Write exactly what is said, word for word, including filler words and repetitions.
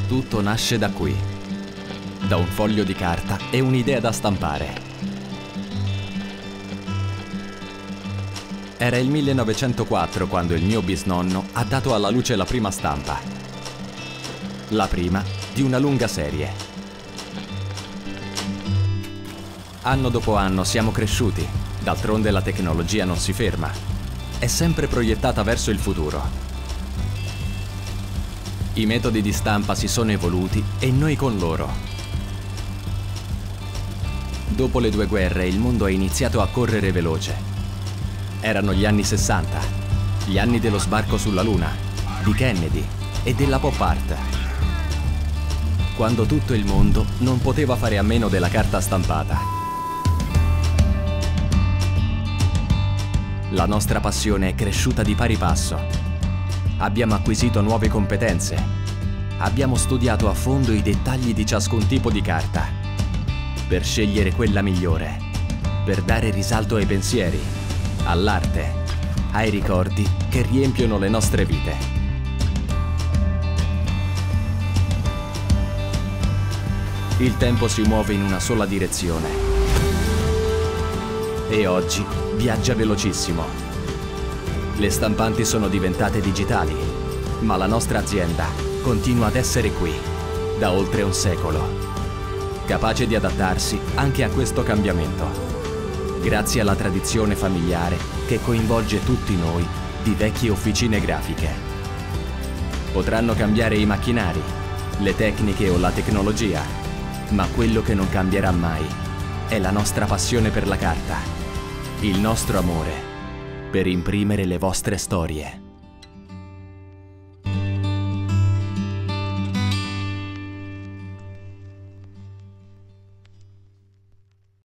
Tutto nasce da qui, da un foglio di carta e un'idea da stampare. Era il millenovecentoquattro quando il mio bisnonno ha dato alla luce la prima stampa. La prima di una lunga serie. Anno dopo anno siamo cresciuti, d'altronde la tecnologia non si ferma, è sempre proiettata verso il futuro. I metodi di stampa si sono evoluti e noi con loro. Dopo le due guerre il mondo ha iniziato a correre veloce. Erano gli anni sessanta, gli anni dello sbarco sulla Luna, di Kennedy e della pop art. Quando tutto il mondo non poteva fare a meno della carta stampata. La nostra passione è cresciuta di pari passo. Abbiamo acquisito nuove competenze. Abbiamo studiato a fondo i dettagli di ciascun tipo di carta, per scegliere quella migliore, per dare risalto ai pensieri, all'arte, ai ricordi che riempiono le nostre vite. Il tempo si muove in una sola direzione e oggi viaggia velocissimo. Le stampanti sono diventate digitali, ma la nostra azienda continua ad essere qui, da oltre un secolo, capace di adattarsi anche a questo cambiamento, grazie alla tradizione familiare che coinvolge tutti noi di vecchie officine grafiche. Potranno cambiare i macchinari, le tecniche o la tecnologia, ma quello che non cambierà mai è la nostra passione per la carta, il nostro amore per imprimere le vostre storie.